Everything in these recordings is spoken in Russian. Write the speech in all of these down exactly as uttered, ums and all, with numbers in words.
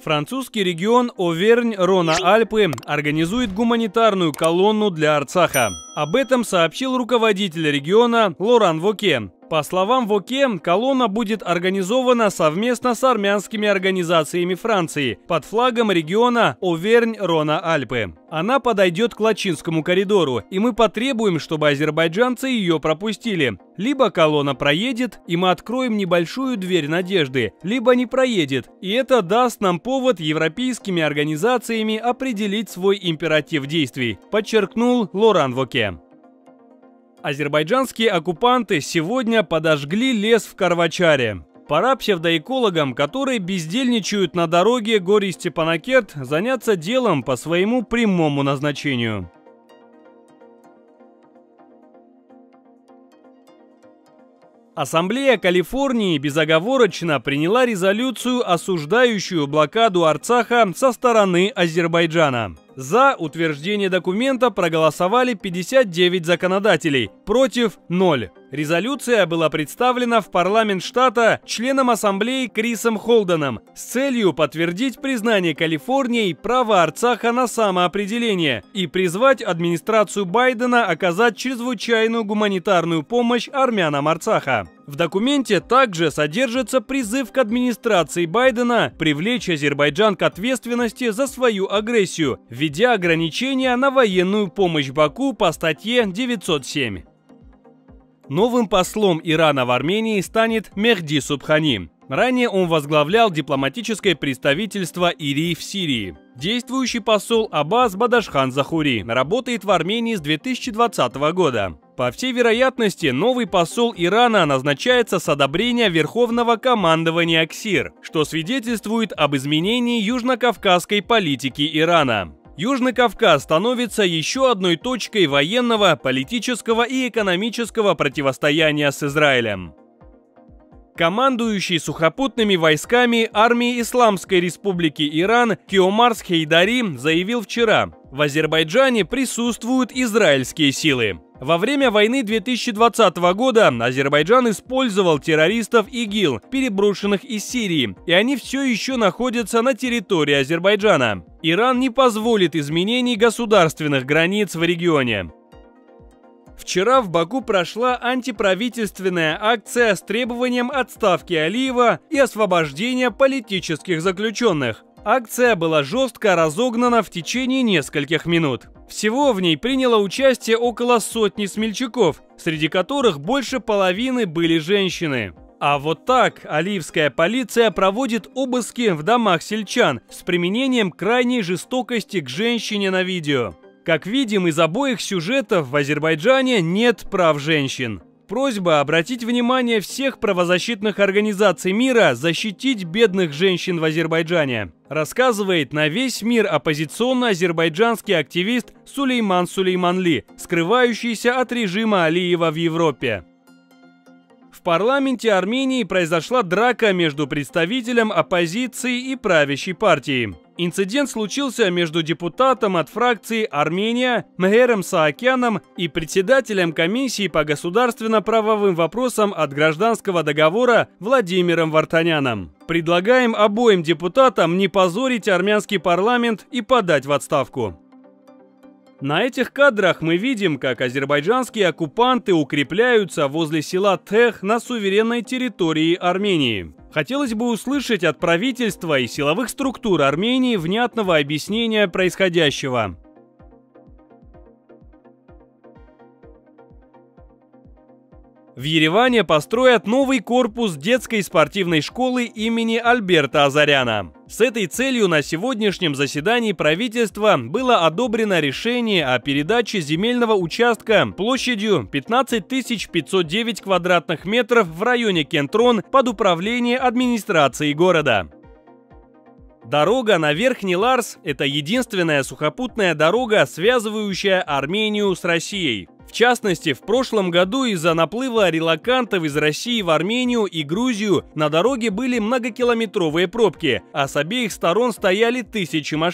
Французский регион Овернь-Рона-Альпы организует гуманитарную колонну для Арцаха. Об этом сообщил руководитель региона Лоран Воке. По словам Воке, колонна будет организована совместно с армянскими организациями Франции под флагом региона Овернь-Рона-Альпы. Она подойдет к Лачинскому коридору, и мы потребуем, чтобы азербайджанцы ее пропустили. Либо колонна проедет, и мы откроем небольшую дверь надежды, либо не проедет, и это даст нам повод европейскими организациями определить свой императив действий, подчеркнул Лоран Воке. Азербайджанские оккупанты сегодня подожгли лес в Карвачаре. Пора псевдоэкологам, которые бездельничают на дороге Гори-Степанакерт, заняться делом по своему прямому назначению. Ассамблея Калифорнии безоговорочно приняла резолюцию, осуждающую блокаду Арцаха со стороны Азербайджана. За утверждение документа проголосовали пятьдесят девять законодателей, против – ноль. Резолюция была представлена в парламент штата членом ассамблеи Крисом Холденом с целью подтвердить признание Калифорнией права Арцаха на самоопределение и призвать администрацию Байдена оказать чрезвычайную гуманитарную помощь армянам Арцаха. В документе также содержится призыв к администрации Байдена привлечь Азербайджан к ответственности за свою агрессию, введя ограничения на военную помощь Баку по статье девятьсот семь. Новым послом Ирана в Армении станет Мехди Субхани. Ранее он возглавлял дипломатическое представительство ИРИ в Сирии. Действующий посол Аббас Бадашхан Захури работает в Армении с две тысячи двадцатого года. По всей вероятности, новый посол Ирана назначается с одобрения Верховного командования КСИР, что свидетельствует об изменении южнокавказской политики Ирана. Южный Кавказ становится еще одной точкой военного, политического и экономического противостояния с Израилем. Командующий сухопутными войсками армии Исламской Республики Иран Киомарс Хейдари заявил вчера: в Азербайджане присутствуют израильские силы. Во время войны две тысячи двадцатого года Азербайджан использовал террористов ИГИЛ, переброшенных из Сирии, и они все еще находятся на территории Азербайджана. Иран не позволит изменений государственных границ в регионе. Вчера в Баку прошла антиправительственная акция с требованием отставки Алиева и освобождения политических заключенных. Акция была жестко разогнана в течение нескольких минут. Всего в ней приняло участие около сотни смельчаков, среди которых больше половины были женщины. А вот так алиевская полиция проводит обыски в домах сельчан с применением крайней жестокости к женщине на видео. Как видим из обоих сюжетов, в Азербайджане нет прав женщин. Просьба обратить внимание всех правозащитных организаций мира защитить бедных женщин в Азербайджане, рассказывает на весь мир оппозиционно-азербайджанский активист Сулейман Сулейманли, скрывающийся от режима Алиева в Европе. В парламенте Армении произошла драка между представителем оппозиции и правящей партией. Инцидент случился между депутатом от фракции «Армения» Мхером Саакяном и председателем комиссии по государственно-правовым вопросам от гражданского договора Владимиром Вартаняном. Предлагаем обоим депутатам не позорить армянский парламент и подать в отставку. На этих кадрах мы видим, как азербайджанские оккупанты укрепляются возле села Тех на суверенной территории Армении. Хотелось бы услышать от правительства и силовых структур Армении внятного объяснения происходящего. В Ереване построят новый корпус детской спортивной школы имени Альберта Азаряна. С этой целью на сегодняшнем заседании правительства было одобрено решение о передаче земельного участка площадью пятнадцать тысяч пятьсот девять квадратных метров в районе Кентрон под управление администрации города. Дорога на Верхний Ларс – это единственная сухопутная дорога, связывающая Армению с Россией. В частности, в прошлом году из-за наплыва релокантов из России в Армению и Грузию на дороге были многокилометровые пробки, а с обеих сторон стояли тысячи машин.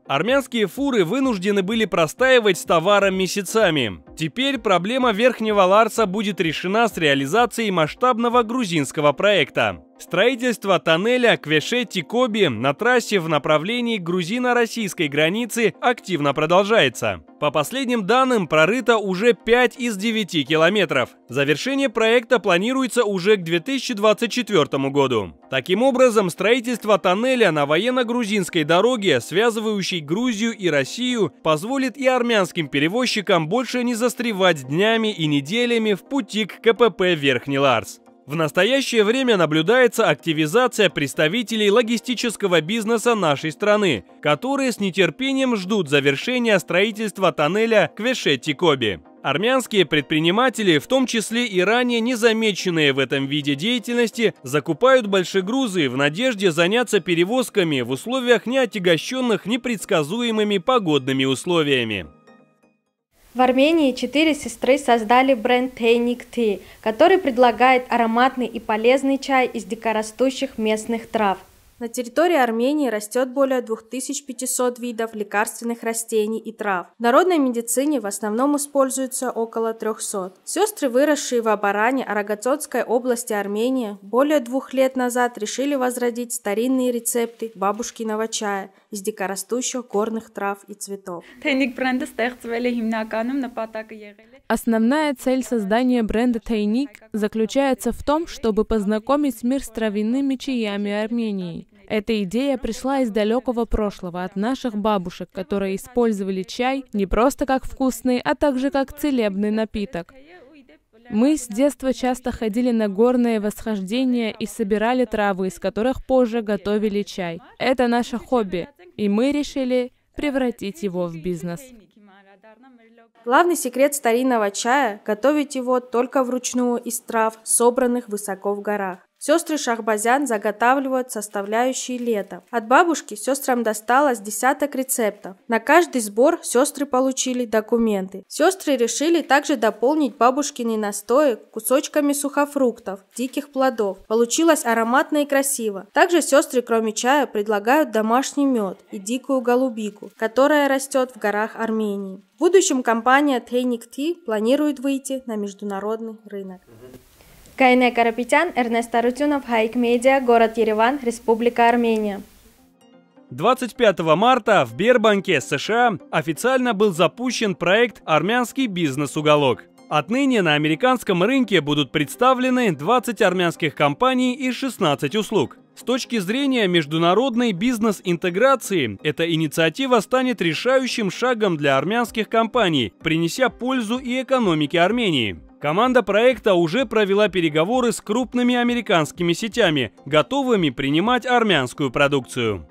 Армянские фуры вынуждены были простаивать с товаром месяцами. Теперь проблема Верхнего Ларса будет решена с реализацией масштабного грузинского проекта. Строительство тоннеля Квешет-Тикоби на трассе в направлении грузино-российской границы активно продолжается. По последним данным, прорыто уже пять из девяти километров. Завершение проекта планируется уже к две тысячи двадцать четвёртому году. Таким образом, строительство тоннеля на военно-грузинской дороге, связывающей Грузию и Россию, позволит и армянским перевозчикам больше не застревать днями и неделями в пути к КПП Верхний Ларс. В настоящее время наблюдается активизация представителей логистического бизнеса нашей страны, которые с нетерпением ждут завершения строительства тоннеля Квешет-Тикоби. Армянские предприниматели, в том числе и ранее незамеченные в этом виде деятельности, закупают большегрузы в надежде заняться перевозками в условиях, не отягощенных непредсказуемыми погодными условиями. В Армении четыре сестры создали бренд Taynik Tea, который предлагает ароматный и полезный чай из дикорастущих местных трав. На территории Армении растет более двух тысяч пятисот видов лекарственных растений и трав. В народной медицине в основном используется около трёхсот. Сестры, выросшие в Абаране, Арагацотской области Армении, более двух лет назад решили возродить старинные рецепты бабушкиного чая из дикорастущих горных трав и цветов. Основная цель создания бренда Taynik заключается в том, чтобы познакомить мир с травяными чаями Армении. Эта идея пришла из далекого прошлого, от наших бабушек, которые использовали чай не просто как вкусный, а также как целебный напиток. Мы с детства часто ходили на горные восхождения и собирали травы, из которых позже готовили чай. Это наше хобби, и мы решили превратить его в бизнес. Главный секрет старинного чая – готовить его только вручную из трав, собранных высоко в горах. Сестры Шахбазян заготавливают составляющие лета. От бабушки сестрам досталось десяток рецептов. На каждый сбор сестры получили документы. Сестры решили также дополнить бабушкины настои кусочками сухофруктов, диких плодов. Получилось ароматно и красиво. Также сестры, кроме чая, предлагают домашний мед и дикую голубику, которая растет в горах Армении. В будущем компания Taynik Tea планирует выйти на международный рынок. Гайне Карапетян, Эрнест Арутюнов, Хайк Медиа, город Ереван, Республика Армения. двадцать пятого марта в Бербанке, США, официально был запущен проект «Армянский бизнес-уголок». Отныне на американском рынке будут представлены двадцать армянских компаний и шестнадцать услуг. С точки зрения международной бизнес-интеграции, эта инициатива станет решающим шагом для армянских компаний, принеся пользу и экономике Армении. Команда проекта уже провела переговоры с крупными американскими сетями, готовыми принимать армянскую продукцию.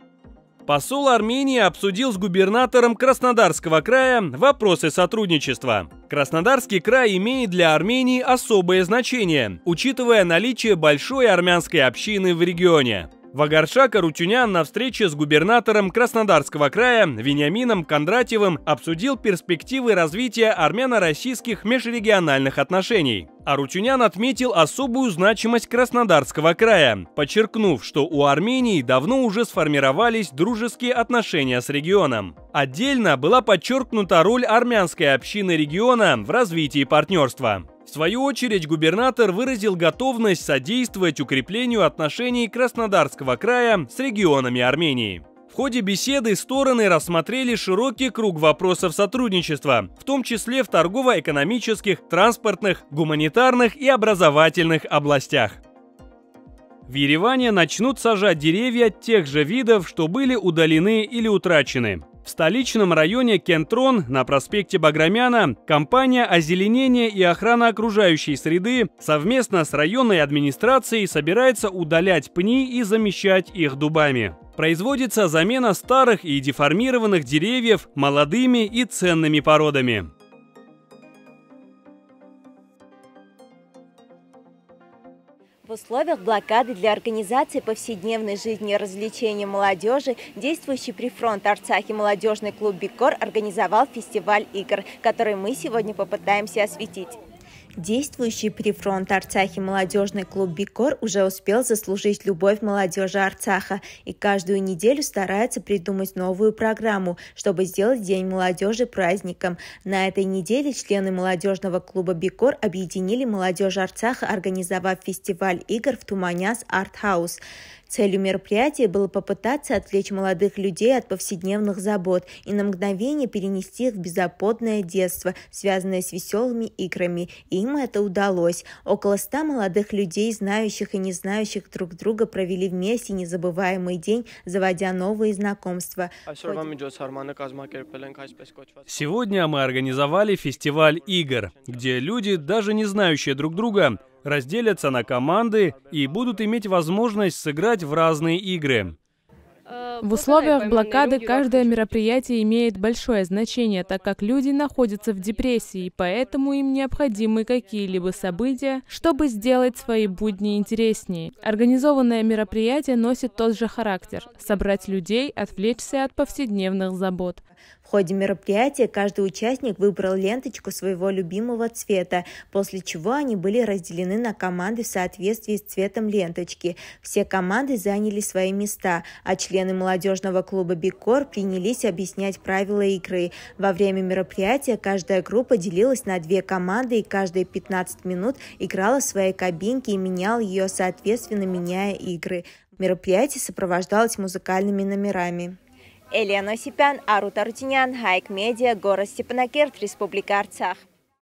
Посол Армении обсудил с губернатором Краснодарского края вопросы сотрудничества. Краснодарский край имеет для Армении особое значение, учитывая наличие большой армянской общины в регионе. Вагаршак Арутюнян на встрече с губернатором Краснодарского края Вениамином Кондратьевым обсудил перспективы развития армяно-российских межрегиональных отношений. Арутюнян отметил особую значимость Краснодарского края, подчеркнув, что у Армении давно уже сформировались дружеские отношения с регионом. Отдельно была подчеркнута роль армянской общины региона в развитии партнерства. В свою очередь, губернатор выразил готовность содействовать укреплению отношений Краснодарского края с регионами Армении. В ходе беседы стороны рассмотрели широкий круг вопросов сотрудничества, в том числе в торгово-экономических, транспортных, гуманитарных и образовательных областях. В Ереване начнут сажать деревья тех же видов, что были удалены или утрачены. В столичном районе Кентрон на проспекте Баграмяна компания «Озеленение и охрана окружающей среды» совместно с районной администрацией собирается удалять пни и замещать их дубами. Производится замена старых и деформированных деревьев молодыми и ценными породами. В условиях блокады для организации повседневной жизни и развлечения молодежи действующий при фронт Арцахи молодежный клуб «Бикор» организовал фестиваль игр, который мы сегодня попытаемся осветить. Действующий при фронт Арцахи молодежный клуб «Бикор» уже успел заслужить любовь молодежи Арцаха и каждую неделю старается придумать новую программу, чтобы сделать День молодежи праздником. На этой неделе члены молодежного клуба «Бикор» объединили молодежь Арцаха, организовав фестиваль игр в Туманяс Арт-хаус. Целью мероприятия было попытаться отвлечь молодых людей от повседневных забот и на мгновение перенести их в беззаботное детство, связанное с веселыми играми. И им это удалось. Около ста молодых людей, знающих и не знающих друг друга, провели вместе незабываемый день, заводя новые знакомства. Сегодня мы организовали фестиваль игр, где люди, даже не знающие друг друга, разделятся на команды и будут иметь возможность сыграть в разные игры. В условиях блокады каждое мероприятие имеет большое значение, так как люди находятся в депрессии, поэтому им необходимы какие-либо события, чтобы сделать свои будни интереснее. Организованное мероприятие носит тот же характер – собрать людей, отвлечься от повседневных забот. В ходе мероприятия каждый участник выбрал ленточку своего любимого цвета, после чего они были разделены на команды в соответствии с цветом ленточки. Все команды заняли свои места, а члены молодежного клуба «Бикор» принялись объяснять правила игры. Во время мероприятия каждая группа делилась на две команды и каждые пятнадцать минут играла в своей кабинке и меняла ее, соответственно, меняя игры. Мероприятие сопровождалось музыкальными номерами. Элена Осипян, Арут Арутюнян, Хайк Медиа, город Степанакерт, Республика Арцах.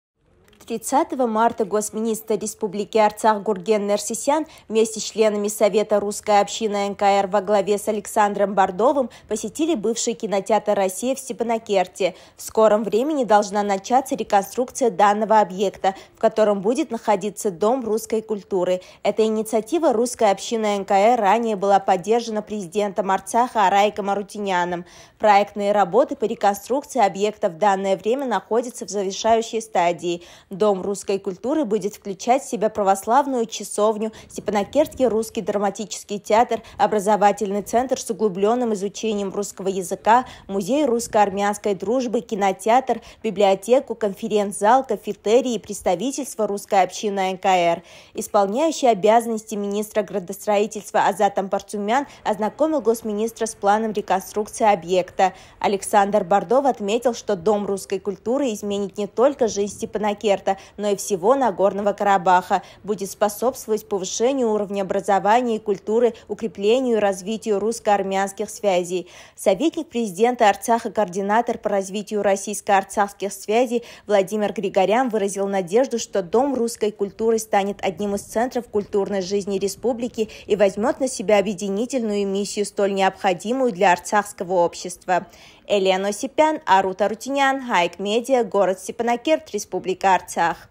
тридцатого марта госминистр Республики Арцах Гурген Нерсисян вместе с членами Совета русской общины эн ка эр во главе с Александром Бордовым посетили бывший кинотеатр «Россия» в Степанакерте. В скором времени должна начаться реконструкция данного объекта, в котором будет находиться Дом русской культуры. Эта инициатива русской общины эн ка эр ранее была поддержана президентом Арцаха Арайком Арутюняном. Проектные работы по реконструкции объекта в данное время находятся в завершающей стадии. Дом русской культуры будет включать в себя православную часовню, Степанакертский русский драматический театр, образовательный центр с углубленным изучением русского языка, музей русско-армянской дружбы, кинотеатр, библиотеку, конференц-зал, кафетерий и представительство русской общины эн ка эр. Исполняющий обязанности министра градостроительства Азат Ампарцумян ознакомил госминистра с планом реконструкции объекта. Александр Бордов отметил, что Дом русской культуры изменит не только жизнь Степанакерта, но и всего Нагорного Карабаха, будет способствовать повышению уровня образования и культуры, укреплению и развитию русско-армянских связей. Советник президента Арцаха, координатор по развитию российско-арцахских связей Владимир Григорян выразил надежду, что Дом русской культуры станет одним из центров культурной жизни республики и возьмет на себя объединительную миссию, столь необходимую для арцахского общества. Элена Осипян, Арут Арутюнян, Хайк Медиа, город Степанакерт, Республика Арцах.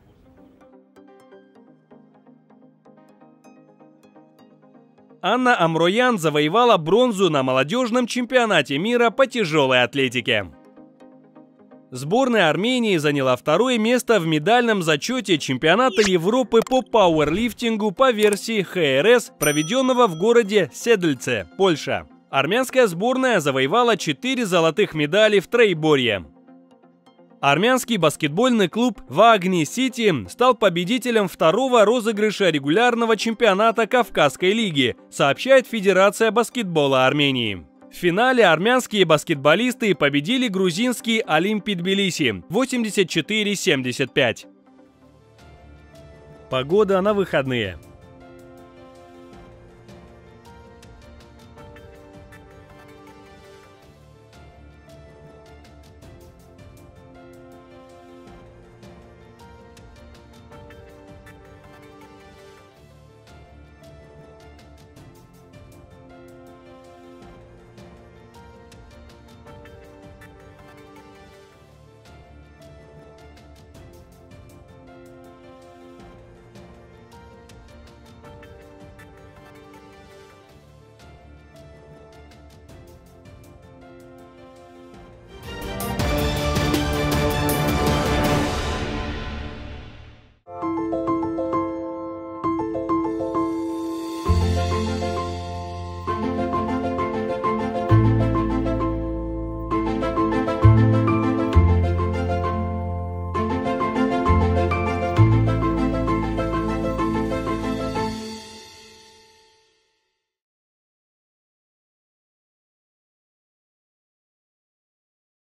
Анна Амроян завоевала бронзу на молодежном чемпионате мира по тяжелой атлетике. Сборная Армении заняла второе место в медальном зачете чемпионата Европы по пауэрлифтингу по версии ха эр эс, проведенного в городе Седльце, Польша. Армянская сборная завоевала четыре золотых медали в троеборье. Армянский баскетбольный клуб «Вагни Сити» стал победителем второго розыгрыша регулярного чемпионата Кавказской лиги, сообщает Федерация баскетбола Армении. В финале армянские баскетболисты победили грузинский «Олимпи Тбилиси» восемьдесят четыре семьдесят пять. Погода на выходные.